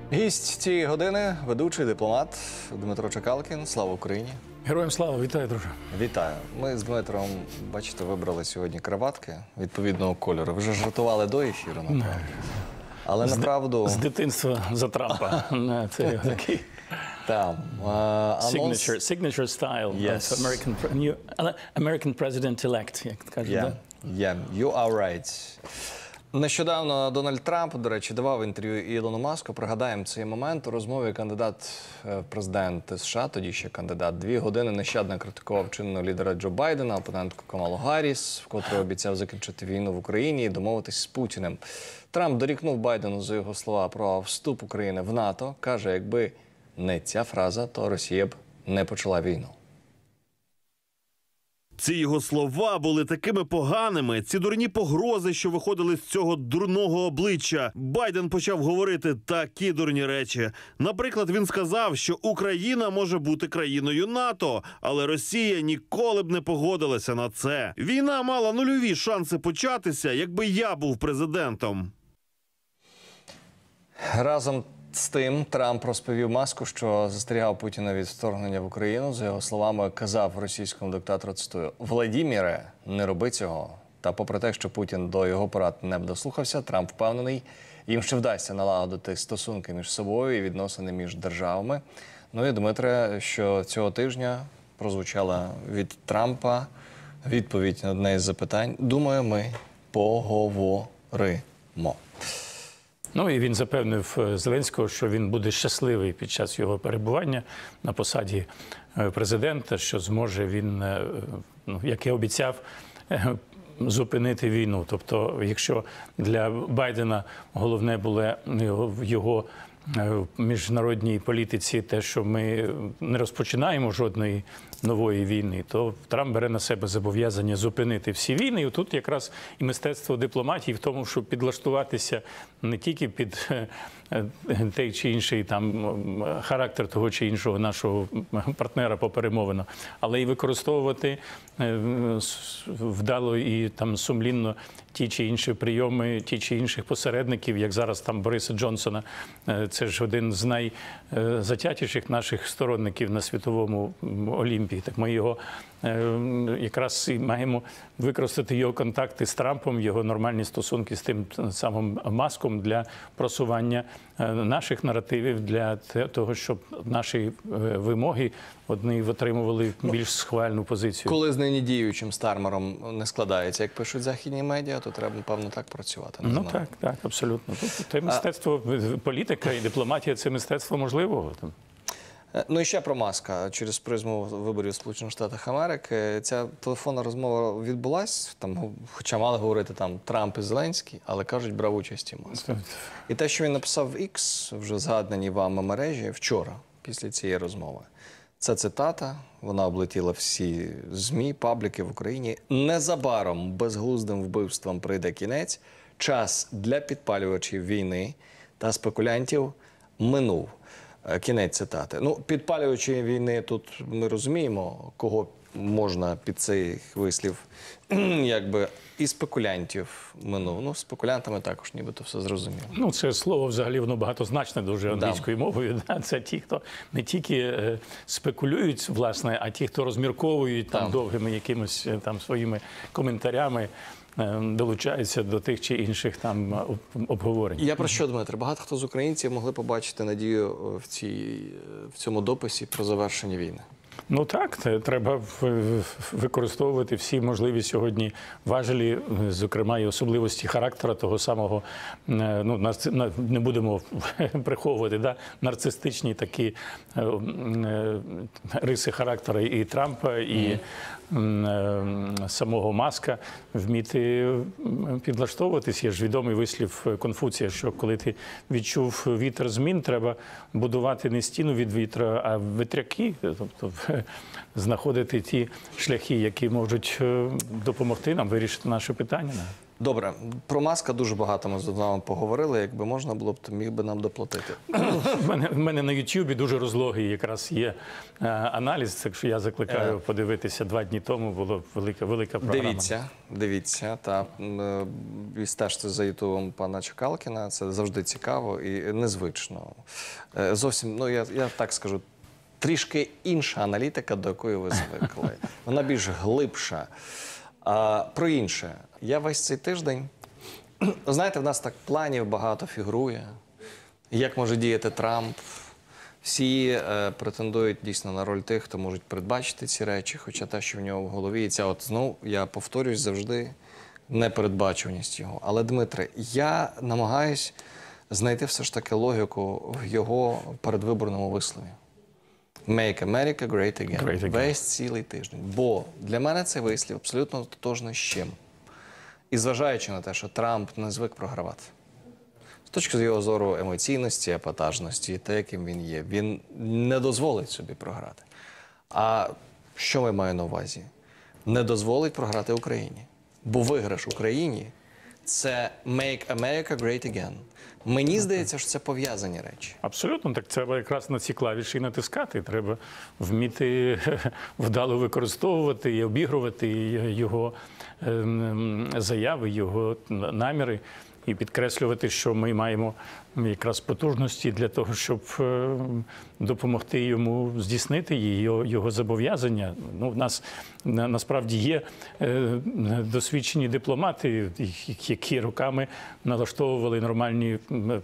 Гість цієї години – ведучий дипломат Дмитро Чекалкін. Слава Україні! Героям слава! Вітаю, друже! Вітаю! Ми з Дмитром, бачите, вибрали сьогодні краватки відповідного кольору. Ви вже жартували до ефіру, напевно. Але направду... З дитинства за Трампа. Це такий... Signature style of American president-elect, як кажуть. You are right. Нещодавно Дональд Трамп, до речі, давав інтерв'ю Ілону Маску. Пригадаємо цей момент. У розмові кандидат в президенти США, тоді ще кандидат, 2 години нещадно критикував чинного лідера Джо Байдена, опонентку Камалу Гарріс, вкотре обіцяв закінчити війну в Україні і домовитись з Путіним. Трамп дорікнув Байдену, за його слова, про вступ України в НАТО. Каже, якби не ця фраза, то Росія б не почала війну. Ці його слова були такими поганими, ці дурні погрози, що виходили з цього дурного обличчя. Байден почав говорити такі дурні речі. Наприклад, він сказав, що Україна може бути країною НАТО, але Росія ніколи б не погодилася на це. Війна мала нульові шанси початися, якби я був президентом. Разом з тим, Трамп розповів Маску, що застерігав Путіна від вторгнення в Україну. За його словами, казав російському диктатору, цитую, «Владіміре, не роби цього». Та попри те, що Путін до його порад не дослухався, Трамп впевнений, їм ще вдасться налагодити стосунки між собою і відносини між державами. Ну і, Дмитре, що цього тижня прозвучала від Трампа відповідь на одне із запитань. Думаю, ми поговоримо. Ну і він запевнив Зеленського, що він буде щасливий під час його перебування на посаді президента, що зможе він, як і обіцяв, зупинити війну. Тобто, якщо для Байдена головне було в його міжнародній політиці те, що ми не розпочинаємо жодної нової війни, то Трамп бере на себе зобов'язання зупинити всі війни. І тут якраз і мистецтво дипломатії в тому, щоб підлаштуватися не тільки під той чи інший там характер того чи іншого нашого партнера по перемовинам, але і використовувати вдало і там сумлінно ті чи інші прийоми, ті чи інших посередників, як зараз там Бориса Джонсона. Це ж один з найзатятіших наших сторонників на світовому олімпії. Так ми його якраз і маємо використати його контакти з Трампом, його нормальні стосунки з тим самим Маском для просування наших наративів, для того, щоб наші вимоги одні отримували більш схвальну позицію. Коли з нині діючим Стармером не складається, як пишуть західні медіа, то треба, напевно, так працювати. Ну так, абсолютно. Це мистецтво, політика і дипломатія – це мистецтво можливого. Ну і ще про Маска. Через призму виборів в Сполучених Штатах Америки ця телефонна розмова відбулась, там, хоча мали говорити там Трамп і Зеленський, але кажуть, брав участь і Маск. І те, що він написав в X, вже згадані вами мережі, вчора, після цієї розмови, це цитата, вона облетіла всі ЗМІ, пабліки в Україні. «Незабаром безглуздим вбивством прийде кінець, час для підпалювачів війни та спекулянтів минув». Кінець цитати. Ну, підпалювачі війни, тут ми розуміємо, кого можна під цей вислів, якби, і спекулянтів минув. Ну, спекулянтами також нібито все зрозуміло. Ну, це слово взагалі, воно багатозначне дуже англійською мовою. Це ті, хто не тільки спекулюють, власне, а ті, хто розмірковують там довгими якимось там своїми коментарями, долучаються до тих чи інших там обговорень. Я про що, Дмитре? Багато хто з українців могли побачити надію в цьому дописі про завершення війни. Ну так, треба використовувати всі можливі сьогодні важелі, зокрема і особливості характера того самого, ну, не будемо приховувати, нарцистичні такі риси характеру і Трампа, і самого Маска, вміти підлаштовуватись. Є ж відомий вислів Конфуція, що коли ти відчув вітер змін, треба будувати не стіну від вітра, а вітряки, тобто знаходити ті шляхи, які можуть допомогти нам вирішити наше питання. Добре, про Маска дуже багато ми з вами поговорили. Якби можна було б, то міг би нам доплатити. В мене на Ютубі дуже розлогий якраз є аналіз, так що я закликаю подивитися. 2 дні тому була велика програма. Дивіться, та і стежте за ютубом пана Чекалкіна. Це завжди цікаво і незвично. Зовсім, ну я так скажу, трішки інша аналітика, до якої ви звикли. Вона більш глибша. Про інше. Я весь цей тиждень, знаєте, в нас так планів багато фігурує. Як може діяти Трамп? Всі претендують дійсно на роль тих, хто можуть передбачити ці речі, хоча те, що в нього в голові, і ця от, знову, я повторюсь завжди, непередбачуваність його. Але, Дмитре, я намагаюсь знайти все ж таки логіку в його передвиборному вислові. Make America Great Again. Весь цілий тиждень. Бо для мене цей вислів абсолютно тотожний з чим. І зважаючи на те, що Трамп не звик програвати. З точки його зору емоційності, епатажності, те, яким він є, він не дозволить собі програти. А що ми маємо на увазі? Не дозволить програти Україні. Бо виграш Україні – це Make America Great Again. Мені здається, що це пов'язані речі. Абсолютно, так треба якраз на ці клавіші натискати. Треба вміти вдало використовувати і обігрувати його заяви, його наміри. І підкреслювати, що ми маємо якраз потужності для того, щоб допомогти йому здійснити його зобов'язання. Ну, в нас насправді є досвідчені дипломати, які роками налаштовували нормальні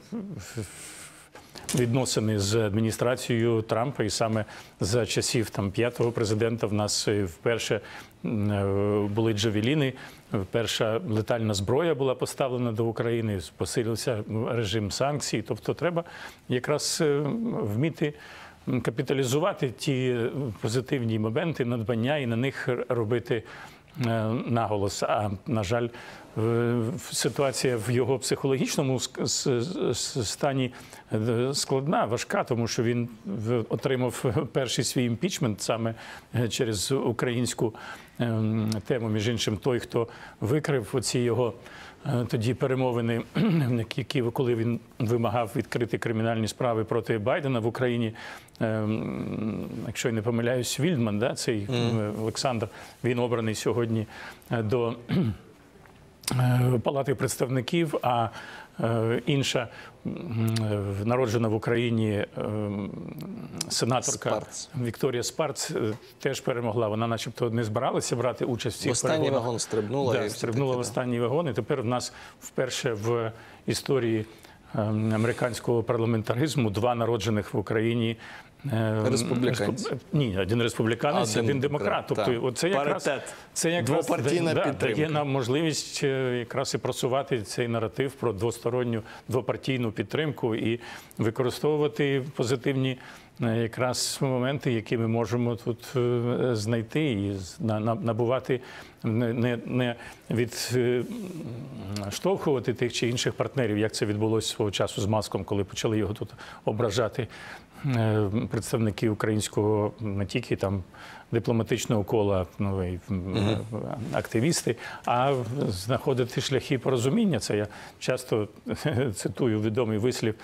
відносини з адміністрацією Трампа, і саме за часів там 5-го президента в нас вперше були джавеліни, перша летальна зброя була поставлена до України, посилився режим санкцій. Тобто треба якраз вміти капіталізувати ті позитивні моменти, надбання і на них робити наголос. А, на жаль, ситуація в його психологічному стані складна, важка, тому що він отримав перший свій імпічмент саме через українську тему. Між іншим, той, хто викрив оці його тоді перемовини, які, коли він вимагав відкрити кримінальні справи проти Байдена в Україні, якщо я не помиляюсь, Вільдман, да, цей Олександр, він обраний сьогодні до Палати представників, а інша народжена в Україні сенаторка Вікторія Спарц теж перемогла. Вона начебто не збиралася брати участь в цих перегонах. В останній вагон стрибнула. Да, стрибнула в останній вагон. І тепер в нас вперше в історії американського парламентаризму 2 народжених в Україні республіканці. Ні, один республіканець, один демократ. Тобто це якраз двопартійна підтримка. Дає нам можливість якраз і просувати цей наратив про двосторонню, двопартійну підтримку і використовувати позитивні якраз моменти, які ми можемо тут знайти і набувати, не відштовхувати тих чи інших партнерів, як це відбулося свого часу з Маском, коли почали його тут ображати представники українського не тільки там дипломатичного кола, активісти, а знаходити шляхи порозуміння. Це я часто цитую відомий вислів.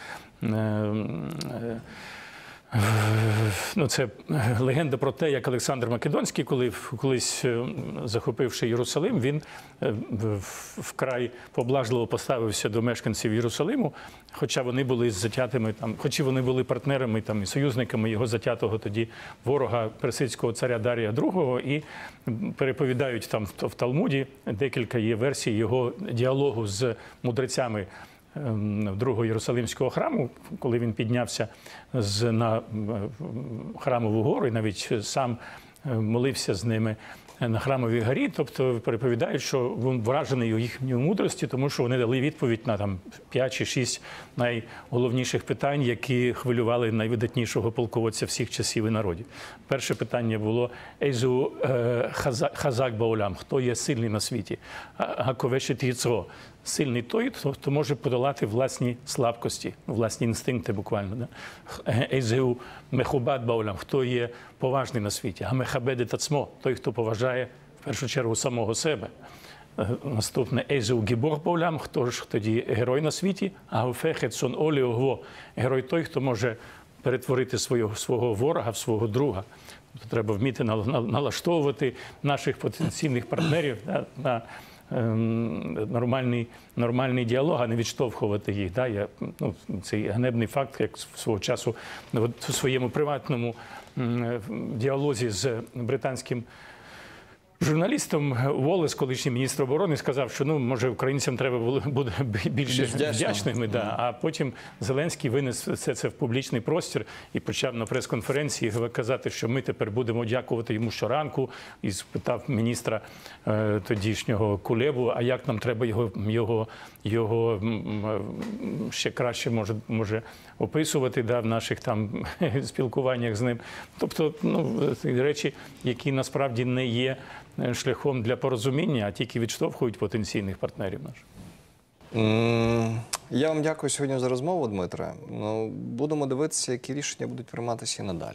Ну, це легенда про те, як Олександр Македонський, колись захопивши Єрусалим, він вкрай поблажливо поставився до мешканців Єрусалиму, хоча вони були затятими там, хоча вони були партнерами там і союзниками його затятого тоді ворога персидського царя Дарія II, і переповідають там в Талмуді, декілька є версій його діалогу з мудрецями Другого Єрусалимського храму, коли він піднявся на храмову гору і навіть сам молився з ними на Храмовій горі. Тобто переповідають, що він вражений їхньою мудрості, тому що вони дали відповідь на там 5 чи 6 найголовніших питань, які хвилювали найвидатнішого полководця всіх часів і народів. Перше питання було «Ейзу хазак баулям» – «Хто є сильний на світі?» «Гаковешет їцро» – сильний той, хто може подолати власні слабкості, власні інстинкти буквально. «Ейзу мехубат баулям» – «Хто є поважний на світі?» «Гамехабеде тацмо» – той, хто поважає в першу чергу самого себе. Наступне «Ейзеу гібор баулям», хто ж тоді герой на світі? «Агофехет сон олі огво». Герой той, хто може перетворити свого ворога в свого друга. Тобто треба вміти налаштовувати наших потенційних партнерів на нормальний діалог, а не відштовхувати їх. Цей ганебний факт, як свого часу у своєму приватному діалозі з британським журналістом Уоллес, колишній міністр оборони, сказав, що може українцям треба буде більше вдячними. А потім Зеленський винес все це в публічний простір і почав на прес-конференції казати, що ми тепер будемо дякувати йому щоранку. І спитав міністра тодішнього Кулебу, а як нам треба його ще краще може описувати в наших там спілкуваннях з ним. Тобто речі, які насправді не є шляхом для порозуміння, а тільки відштовхують потенційних партнерів наших. Я вам дякую сьогодні за розмову, Дмитре. Будемо дивитися, які рішення будуть прийматися і надалі.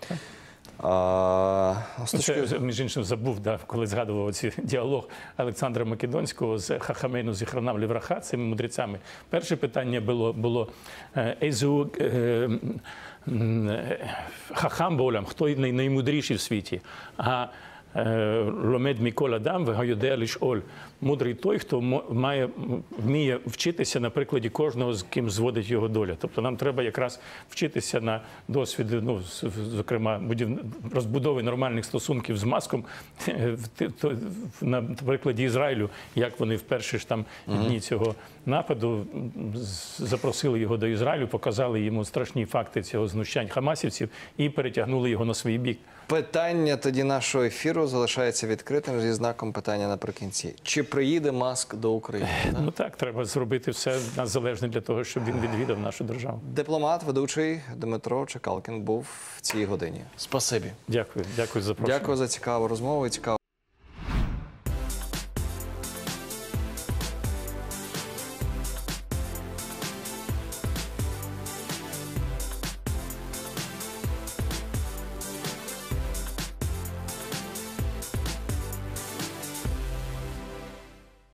Між іншим забув, коли згадував цей діалог Олександра Македонського з Хахамейну Зіхронав Лівраха, цими мудрецями. Перше питання було «Ейзу хахам баулям», хто наймудріший в світі? Ломед Мікол Адам вегайодеа лиш оль. Мудрий той, хто вміє вчитися на прикладі кожного, з ким зводить його доля. Тобто нам треба якраз вчитися на досвіді, зокрема, розбудови нормальних стосунків з Маском на прикладі Ізраїлю, як вони в перші ж там дні цього нападу запросили його до Ізраїлю, показали йому страшні факти цього знущань хамасівців і перетягнули його на свій бік. Питання тоді нашого ефіру залишається відкритим зі знаком питання наприкінці. Чи приїде Маск до України? Так, треба зробити все залежне для того, щоб він відвідав нашу державу. Дипломат, ведучий Дмитро Чекалкін був в цій годині. Спасибі. Дякую за запрошення. Дякую за цікаву розмову і цікаву